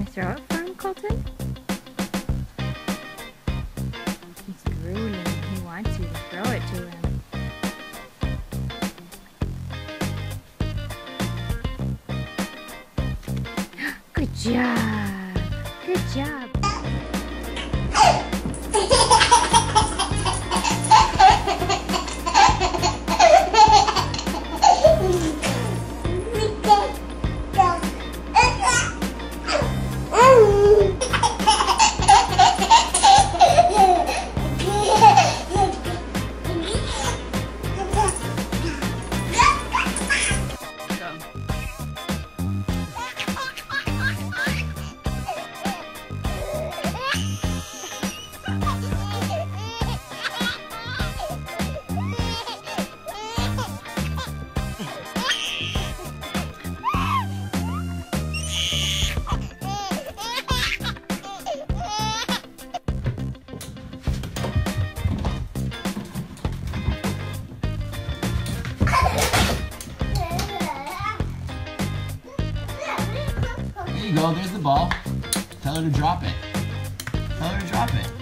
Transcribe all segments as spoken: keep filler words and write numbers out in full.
throw it for him, Colton? He's drooling. He wants you to throw it to him. Good job. Good job. There you go, there's the ball. Tell her to drop it. Tell her to drop it.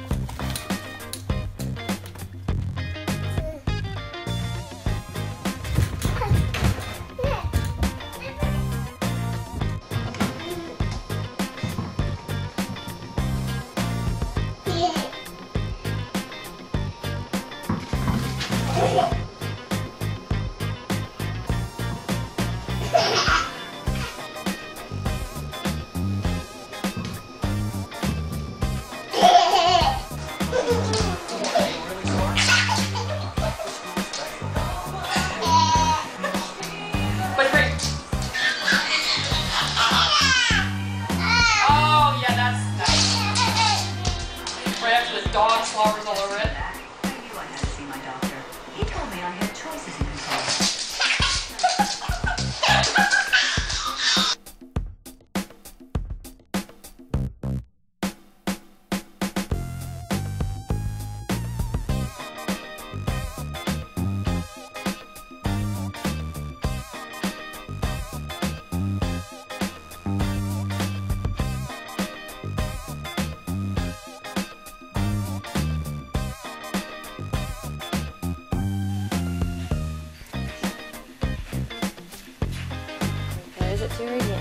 Dog slobbers all over it. I knew I had to see my doctor. He told me I had choices in control. There's it to her again.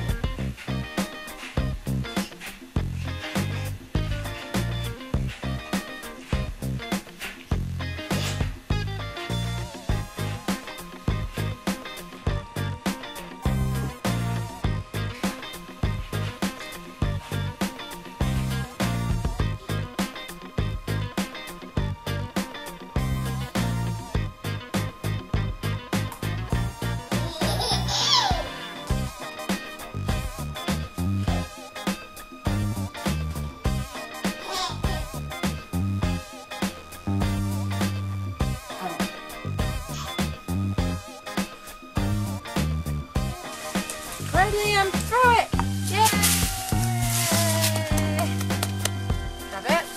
Liam, throw it! Yay! Grab it.